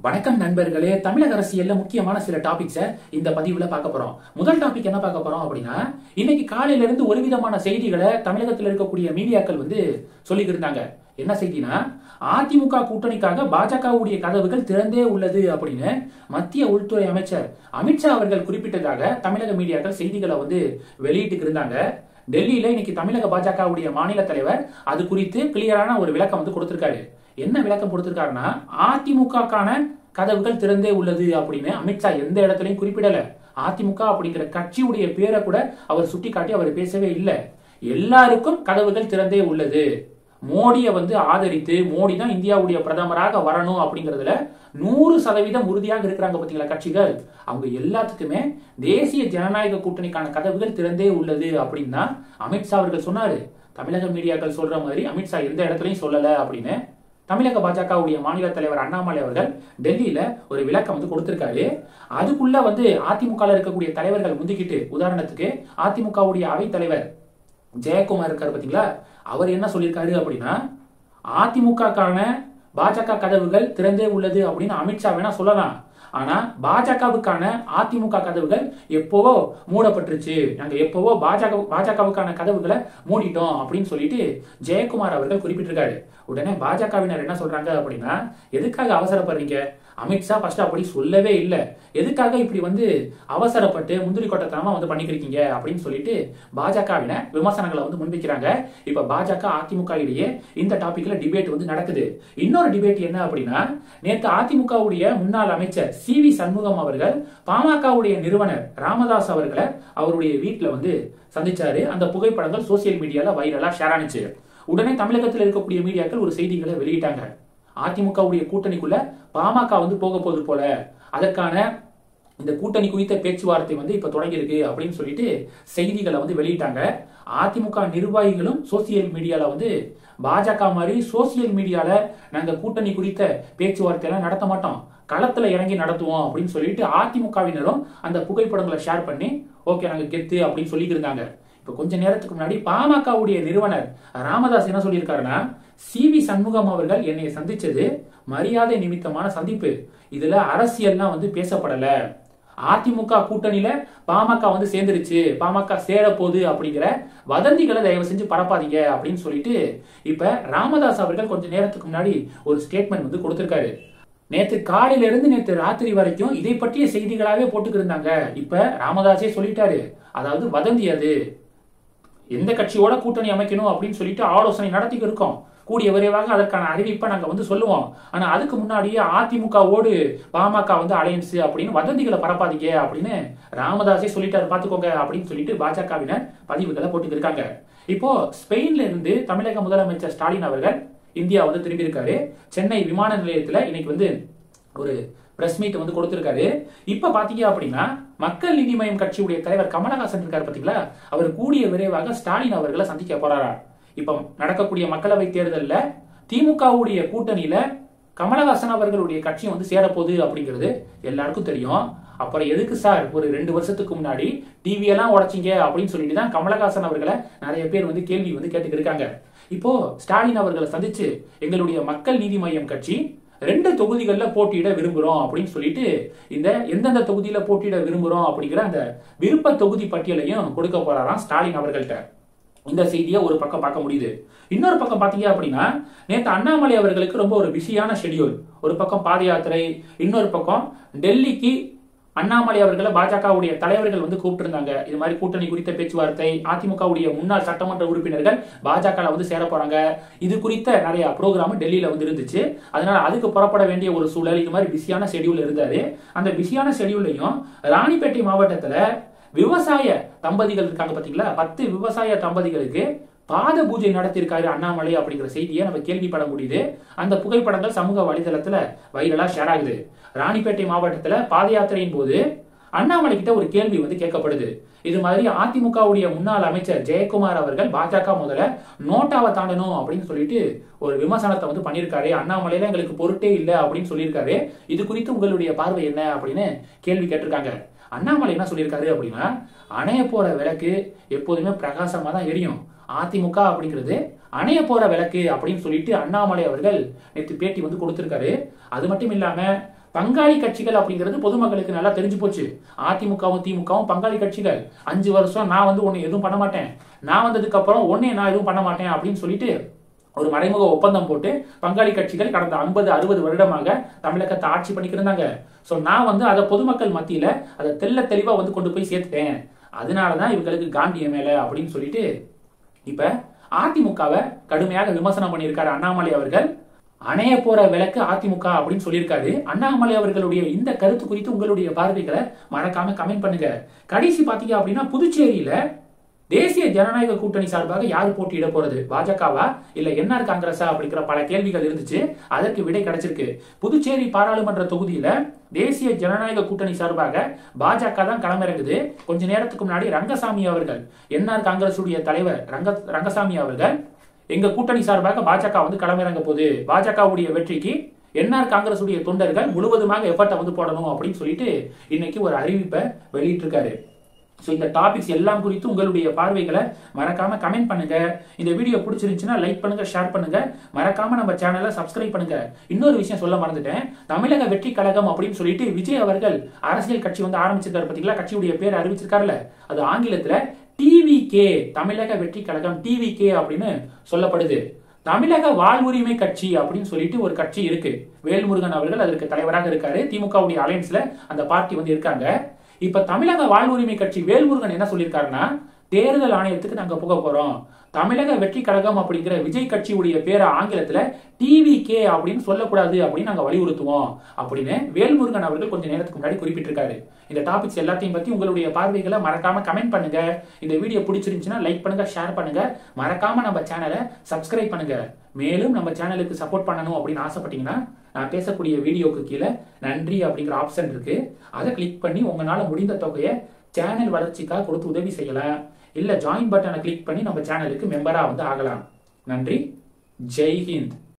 வணக்கம் நண்பர்களே. தமிழக அரசியல்ல முக்கியமான சில டாபிக்ஸை இந்த பதிவுல பார்க்க போறோம். முதல் டாபிக் என்ன பார்க்க போறோம் அப்படின்னா, இன்னைக்கு காலையில இருந்து ஒரு விதமான செய்திகளை தமிழகத்தில் இருக்கக்கூடிய மீடியாக்கள் சொல்லிக்கிட்டு இருந்தாங்க. என்ன செய்தினா, அதிமுக கூட்டணிக்காக பாஜகவுடைய கதவுகள் திறந்தே உள்ளது அப்படின்னு மத்திய உள்துறை அமைச்சர் அமித்ஷா அவர்கள் குறிப்பிட்டதாக தமிழக மீடியாக்கள் செய்திகளை வெளியிட்டு இருந்தாங்க. டெல்லியில இன்னைக்கு தமிழக பாஜகவுடைய மாநில தலைவர் அது குறித்து கிளியரான ஒரு விளக்கம் கொடுத்திருக்காரு. என்ன விளக்கம் கொடுத்திருக்காருன்னா, அதிமுகக்கான கதவுகள் திறந்தே உள்ளது அப்படின்னு அமித்ஷா எந்த இடத்துலையும் குறிப்பிடல. அதிமுக அப்படிங்கிற கட்சியுடைய பேரை கூட அவர் சுட்டிக்காட்டி அவர் பேசவே இல்லை. எல்லாருக்கும் கதவுகள் திறந்தே உள்ளது. மோடியை ஆதரித்து மோடி தான் இந்தியாவுடைய பிரதமராக வரணும் அப்படிங்கறதுல 100% உறுதியாக இருக்கிறாங்க பாத்தீங்களா கட்சிகள். அவங்க எல்லாத்துக்குமே தேசிய ஜனநாயக கூட்டணிக்கான கதவுகள் திறந்தே உள்ளது அப்படின்னு தான் அமித்ஷா அவர்கள் சொன்னாரு. தமிழக மீடியாக்கள் சொல்ற மாதிரி அமித்ஷா எந்த இடத்துலையும் சொல்லல அப்படின்னு தமிழக பாஜகவுடைய மாநில தலைவர் அண்ணாமலை அவர்கள் டெல்லியில ஒரு விளக்கம் கொடுத்திருக்காரு. அதுக்குள்ள அதிமுக இருக்கக்கூடிய தலைவர்கள் முந்திக்கிட்டு, உதாரணத்துக்கு அதிமுகவுடைய அவைத் தலைவர் ஜெயக்குமார் இருக்காரு பாத்தீங்களா, அவர் என்ன சொல்லியிருக்காரு அப்படின்னா, அதிமுகக்கான பாஜக கதவுகள் திறந்தே உள்ளது அப்படின்னு அமித்ஷா வேணா சொல்லலாம். ஆனா பாஜகவுக்கான அதிமுக கதவுகள் எப்பவோ மூடப்பட்டுருச்சு, நாங்க எப்பவோ பாஜகவுக்கான கதவுகளை மூடிட்டோம் அப்படின்னு சொல்லிட்டு ஜெயக்குமார் அவர்கள் குறிப்பிட்டிருக்காரு. உடனே பாஜகவினர் என்ன சொல்றாங்க அப்படின்னா, எதுக்காக அவசரப்படுறீங்க? அமித்ஷா ஃபர்ஸ்ட் அப்படி சொல்லவே இல்லை. எதுக்காக இப்படி அவசரப்பட்டு முந்திரி கொட்டத்தனமா பண்ணிக்கிறீங்க அப்படின்னு சொல்லிட்டு பாஜகவினர் விமர்சனங்களை முன்வைக்கிறாங்க. இப்ப பாஜக அதிமுக இடையே இந்த டாபிக்ல டிபேட் நடக்குது. இன்னொரு டிபேட் என்ன அப்படின்னா, நேற்று அதிமுகவுடைய முன்னாள் அமைச்சர் சி.வி. சண்முகம் அவர்கள் பாமகவுடைய நிறுவனர் ராமதாஸ் அவர்களை அவருடைய வீட்டுல சந்திச்சாரு. அந்த புகைப்படங்கள் சோசியல் மீடியால வைரலா ஷேர் ஆனிச்சு. உடனே தமிழகத்தில் இருக்கக்கூடிய மீடியாக்கள் ஒரு செய்திகளை வெளியிட்டாங்க. அதிமுகவுடைய கூட்டணிக்குள்ள பாமக போக போகுது போல, அதற்கான இந்த கூட்டணி குறித்த பேச்சுவார்த்தை இப்ப தொடங்கி இருக்கு அப்படின்னு சொல்லிட்டு செய்திகளை வெளியிட்டாங்க. அதிமுக நிர்வாகிகளும் சோசியல் மீடியால பாஜக மாதிரி சோசியல் மீடியால நாங்க கூட்டணி குறித்த பேச்சுவார்த்தை எல்லாம் நடத்த மாட்டோம், களத்துல இறங்கி நடத்துவோம் அப்படின்னு சொல்லிட்டு அதிமுகவினரும் அந்த புகைப்படங்களை ஷேர் பண்ணி ஓகே நாங்க கெத்து அப்படின்னு சொல்லிட்டு இருந்தாங்க. இப்ப கொஞ்ச நேரத்துக்கு முன்னாடி பாமகவுடைய நிறுவனர் ராமதாஸ் என்ன சொல்லியிருக்காருன்னா, சி.வி. சண்முகம் அவர்கள் என்னை சந்திச்சது மரியாதை நிமித்தமான சந்திப்பு, இதுல அரசியல்லாம் பேசப்படல. அதிமுக கூட்டணியில பாமக சேர்ந்துருச்சு, பாமக சேர போகுது அப்படிங்கிற வதந்திகளை தயவு செஞ்சு பரப்பாதீங்க அப்படின்னு சொல்லிட்டு இப்ப ராமதாஸ் அவர்கள் கொஞ்ச நேரத்துக்கு முன்னாடி ஒரு ஸ்டேட்மெண்ட் கொடுத்திருக்காரு. நேற்று காலையில இருந்து நேற்று ராத்திரி வரைக்கும் இதை பற்றிய செய்திகளாவே போட்டுக்கிட்டு இருந்தாங்க. இப்ப ராமதாஸே சொல்லிட்டாரு, அதாவது வதந்தி, அது எந்த கட்சியோட கூட்டணி அமைக்கணும் அப்படின்னு சொல்லிட்டு ஆலோசனை நடத்திட்டு இருக்கோம், கூடிய விரைவாக அதற்கான அறிவிப்பை நாங்க சொல்லுவோம். ஆனா அதுக்கு முன்னாடியே அதிமுகவோடு பாமக அலையன்ஸ் அப்படின்னு வதந்திகளை பரப்பாதீங்க அப்படின்னு ராமதாஸே சொல்லிட்டாரு பாத்துக்கோங்க அப்படின்னு சொல்லிட்டு பாஜகவினர் பதிவுகளை போட்டு இருக்காங்க. இப்போ ஸ்பெயின்ல இருந்து தமிழக முதலமைச்சர் ஸ்டாலின் அவர்கள் இந்தியா திரும்பி இருக்காரு. சென்னை விமான நிலையத்துல இன்னைக்கு ஒரு பிரஸ் மீட் கொடுத்திருக்காரு. இப்ப பாத்தீங்க அப்படின்னா, மக்கள் நீதி மய்யம் கட்சியுடைய தலைவர் கமலஹாசன் இருக்காரு பாத்தீங்களா, அவர் கூடிய விரைவாக ஸ்டாலின் அவர்களை சந்திக்க போறாரா. இப்ப நடக்கக்கூடிய மக்களவை தேர்தல்ல திமுகவுடைய கூட்டணியில கமலஹாசன் அவர்களுடைய கட்சியும் சேரப்போகுது அப்படிங்கிறது எல்லாருக்கும் தெரியும். அப்புறம் எதுக்கு சார் ஒரு 2 வருஷத்துக்கு முன்னாடி டிவி எல்லாம் உடைச்சிங்க அப்படின்னு சொல்லிட்டு தான் கமலஹாசன் அவர்களை நிறைய பேர் கேள்வி கேட்டுக்கிட்டு இருக்காங்க. இப்போ ஸ்டாலின் அவர்களை சந்திச்சு எங்களுடைய மக்கள் நீதி மய்யம் கட்சி 2 தொகுதிகள்ல போட்டியிட விரும்புறோம் அப்படின்னு சொல்லிட்டு இந்த எந்தெந்த தொகுதியில போட்டியிட விரும்புறோம் அப்படிங்கிற அந்த விருப்ப தொகுதி பட்டியலையும் கொடுக்க போறாராம் ஸ்டாலின் அவர்கள்ட்ட. இந்த செய்தியை ஒரு பக்கம் பார்க்க முடியுது. இன்னொரு பக்கம் பாத்தீங்க அப்படின்னா, நேற்று அண்ணாமலை அவர்களுக்கு ரொம்ப ஒரு பிஸியான ஷெட்யூல். ஒரு பக்கம் பாத யாத்திரை, இன்னொரு பக்கம் டெல்லிக்கு அண்ணாமலை அவர்களை பாஜகவுடைய தலைவர்கள் கூப்பிட்டு இருந்தாங்க. இது மாதிரி கூட்டணி குறித்த பேச்சுவார்த்தை, அதிமுகவுடைய முன்னாள் சட்டமன்ற உறுப்பினர்கள் பாஜக சேர போறாங்க, இது குறித்த நிறைய ப்ரோக்ராம் டெல்லியில இருந்துச்சு. அதனால அதுக்கு புறப்பட வேண்டிய ஒரு சூழல், இது மாதிரி பிஸியான ஷெட்யூல் இருந்தாரு. அந்த பிஸியான ஷெட்யூல்லையும் ராணிப்பேட்டை மாவட்டத்துல விவசாய தம்பதிகள் இருக்காங்க பாத்தீங்களா, 10 விவசாய தம்பதிகளுக்கு பாத பூஜை நடத்தியிருக்காரு அண்ணாமலை அப்படிங்கிற செய்தியை நம்ம கேள்விப்பட முடியுது. அந்த புகைப்படங்கள் சமூக வலைதளத்துல வைரலா ஷேர் ஆகுது. ராணிப்பேட்டை மாவட்டத்துல பாத யாத்திரையின் போது அண்ணாமலை கிட்ட ஒரு கேள்வி கேட்கப்படுது. இது மாதிரி அதிமுகவுடைய முன்னாள் அமைச்சர் ஜெயக்குமார் அவர்கள் பாஜக முதல்ல நோட்டாவை தாண்டணும் அப்படின்னு சொல்லிட்டு ஒரு விமர்சனத்தை பண்ணியிருக்காரு. அண்ணாமலையில எங்களுக்கு பொருட்டே இல்லை அப்படின்னு சொல்லியிருக்காரு. இது குறித்து உங்களுடைய பார்வை என்ன அப்படின்னு கேள்வி கேட்டிருக்காங்க. அண்ணாமலை என்ன சொல்லியிருக்காரு அப்படின்னா, அணைய போற விளக்கு எப்போதுமே பிரகாசமா தான் எரியும், அதிமுக அப்படிங்கிறது அணைய போற விளக்கு அப்படின்னு சொல்லிட்டு அண்ணாமலை அவர்கள் நேற்று பேட்டி கொடுத்திருக்காரு. அது மட்டும் இல்லாம பங்காளி கட்சிகள் அப்படிங்கிறது பொதுமக்களுக்கு நல்லா தெரிஞ்சு போச்சு. அதிமுகவும் திமுகவும் பங்காளி கட்சிகள். 5 வருஷம் நான் வந்து உன்னை எதுவும் பண்ண மாட்டேன், நான் வந்ததுக்கு அப்புறம் உன்னை நான் எதுவும் பண்ண மாட்டேன் அப்படின்னு சொல்லிட்டு ஒரு மறைமுக ஒப்பந்தம் போட்டு பங்காளி கட்சிகள் கடந்த 50-60 வருடமாக தமிழகத்தை ஆட்சி பண்ணிக்கிட்டு இருந்தாங்க. சோ நான் வந்து அதை பொதுமக்கள் மத்தியில அதை தெள்ள தெளிவா வந்து கொண்டு போய் சேர்த்துட்டேன், அதனாலதான் இவங்களுக்கு காந்திய மேல அப்படின்னு சொல்லிட்டு இப்ப அதிமுகவை கடுமையாக விமர்சனம் பண்ணியிருக்காரு அண்ணாமலை அவர்கள். அணைய போற விளக்கு அதிமுக அப்படின்னு சொல்லியிருக்காரு. அண்ணாமலை அவர்களுடைய இந்த கருத்து குறித்து உங்களுடைய பார்வைகளை மறக்காம கமெண்ட் பண்ணுங்க. கடைசி பாத்தீங்க அப்படின்னா புதுச்சேரியில தேசிய ஜனநாயக கூட்டணி சார்பாக யாரு போட்டியிட போறது, பாஜகவா இல்ல என்ஆர் காங்கிரஸா அப்படிங்கிற பல கேள்விகள் இருந்துச்சு. அதற்கு விடை கிடைச்சிருக்கு. புதுச்சேரி பாராளுமன்ற தொகுதியில தேசிய ஜனநாயக கூட்டணி சார்பாக பாஜக தான் களமிறங்குது. கொஞ்ச நேரத்துக்கு முன்னாடி ரங்கசாமி அவர்கள், என்ஆர் காங்கிரஸ் உடைய தலைவர் ரங்கசாமி அவர்கள், எங்க கூட்டணி சார்பாக பாஜக வந்து களமிறங்க போகுது, பாஜகவுடைய வெற்றிக்கு என்ஆர் காங்கிரஸ் உடைய தொண்டர்கள் முழுவதுமாக எஃபர்ட்டை வந்து போடணும் அப்படின்னு சொல்லிட்டு இன்னைக்கு ஒரு அறிவிப்பை வெளியிட்டிருக்காரு. இந்த டாபிக்ஸ் எல்லாம் குறித்து உங்களுடைய பார்வைகளை மறக்காம கமெண்ட் பண்ணுங்க. இந்த வீடியோ பிடிச்சிருந்துச்சுன்னா லைக் பண்ணுங்க, ஷேர் பண்ணுங்க, மறக்காம நம்ம சேனலை சப்ஸ்கிரைப் பண்ணுங்க. இன்னொரு விஷயம் சொல்ல மறந்துட்டேன். தமிழக வெற்றி கழகம் அப்படின்னு சொல்லிட்டு விஜய் அவர்கள் அரசியல் கட்சி வந்து ஆரம்பிச்சிருக்காரு பாத்தீங்களா, கட்சியுடைய பேர் அறிவிச்சிருக்காருல்ல, அது ஆங்கிலத்துல டிவிகே, தமிழக வெற்றி கழகம் டிவிகே அப்படின்னு சொல்லப்படுது. தமிழக வாழ்வுரிமை கட்சி அப்படின்னு சொல்லிட்டு ஒரு கட்சி இருக்கு. வேல்முருகன் அவர்கள் அதற்கு தலைவராக இருக்காரு. திமுகவுடைய அலையன்ஸ்ல அந்த பார்ட்டி வந்து இருக்காங்க. இப்ப தமிழக வாழ்வுரிமை கட்சி வேல்முருகன் என்ன சொல்லியிருக்காருன்னா, தேர்தல் ஆணையத்துக்கு நாங்க போக போறோம், தமிழக வெற்றி கழகம் அப்படிங்கிற விஜய் கட்சியுடைய பேரை ஆங்கிலத்துல டிவிகே அப்படின்னு சொல்லக்கூடாது அப்படின்னு நாங்க வலியுறுத்துவோம் அப்படின்னு வேல்முருகன் அவர்கள் கொஞ்ச நேரத்துக்கு முன்னாடி குறிப்பிட்டிருக்காரு. இந்த டாபிக்ஸ் எல்லாத்தையும் பத்தி உங்களுடைய பார்வைகளை மறக்காம கமெண்ட் பண்ணுங்க. இந்த வீடியோ பிடிச்சிருந்துச்சுன்னா லைக் பண்ணுங்க, ஷேர் பண்ணுங்க, மறக்காம நம்ம சேனலை சப்ஸ்கிரைப் பண்ணுங்க. மேலும் நம்ம சேனலுக்கு சப்போர்ட் பண்ணணும் அப்படின்னு ஆசைப்பட்டீங்கன்னா நான் பேசக்கூடிய வீடியோக்கு கீழே நன்றி அப்படிங்கிற ஆப்ஷன் இருக்கு. அதை கிளிக் பண்ணி உங்களால முடிந்த தொகையை சேனல் வளர்ச்சிக்காக கொடுத்து உதவி செய்யலாம். இல்ல ஜாயின் பட்டனை கிளிக் பண்ணி நம்ம சேனலுக்கு மெம்பரா வந்து ஆகலாம். நன்றி. ஜெய் ஹிந்த்.